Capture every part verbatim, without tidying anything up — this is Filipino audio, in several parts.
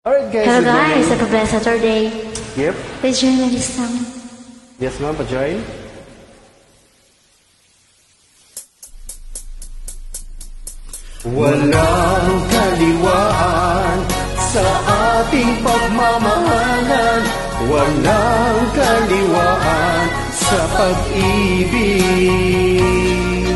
Alright guys, Hello good guys, morning. happy blessed Saturday. Yep. Please join me this song. Yes ma'am, pa-join. Walang kaliwaan sa ating pagmamahalan. Walang kaliwaan sa pag-ibig.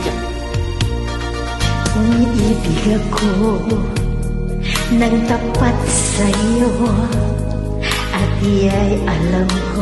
Umiibig ako ng tapat sa'yo, at iya'y alam ko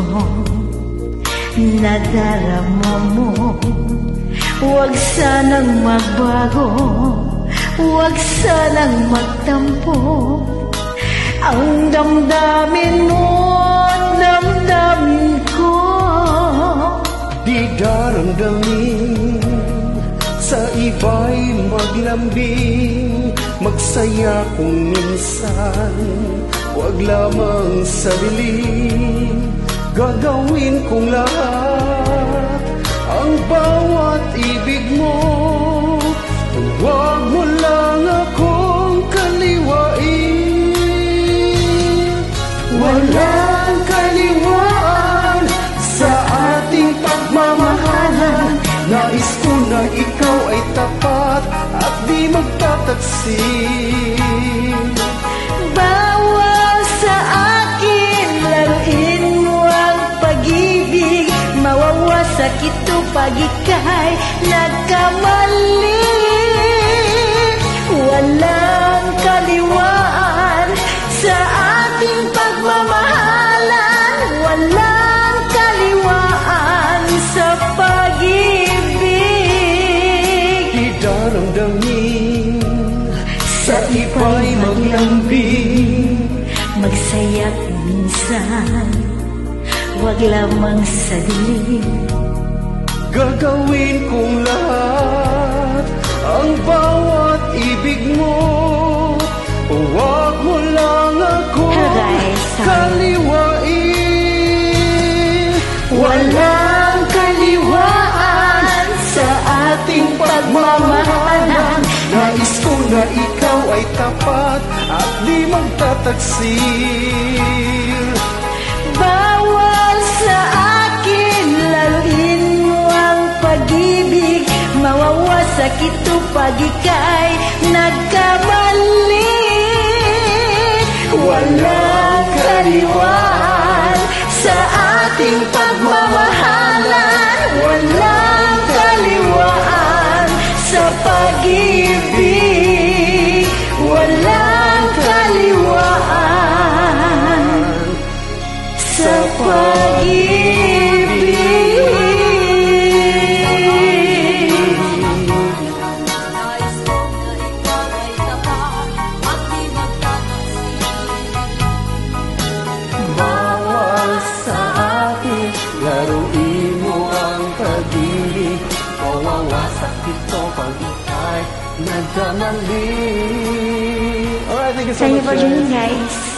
nadarama mo. Huwag sanang magbago, huwag sanang magtampo. Ang damdamin mo, damdamin ko. Di daramdamin, sa iba'y maglambing. Magsaya kung minsan, huwag lamang sa dilim. Gagawin kong lahat, ang bawat ibig mo. Huwag mo lang akong kaliwain. Walang kaliwaan sa ating pagmamahalan. Nais ko na ikaw ay tapat at di magtataksin. Bawal sa akin, laruin mo ang pag-ibig. Mawawasak ito pag ika'y nagkamali. Walang kaliwaan sa ating pagmamahalan. Walang kaliwaan sa pag-ibig. Di daramdamin, sa iba'y maglambing. Magsaya minsan, huwag lamang sa dilim. Gagawin kong lahat, ang bawat ibig mo. Huwag mo lang ako kaliwain. Walang kaliwaan sa ating pagmamahalan. Nais ko na ikaw ay tapat at di magtataksil. Bawal sa akin, laruin mo ang pag-ibig. Mawawasak ito pag ika'y nagkamali. Walang kaliwaan sa ating pagmamahalan. Walang kaliwaan sa pag-ibig. Walang kaliwaan sa pag-ibig. Bawal sa atin, laruin mo ang pag-ibig. Mawawasak ito pag ika'y nagkamali. Alright, thank you so Thank you much for joining guys. guys.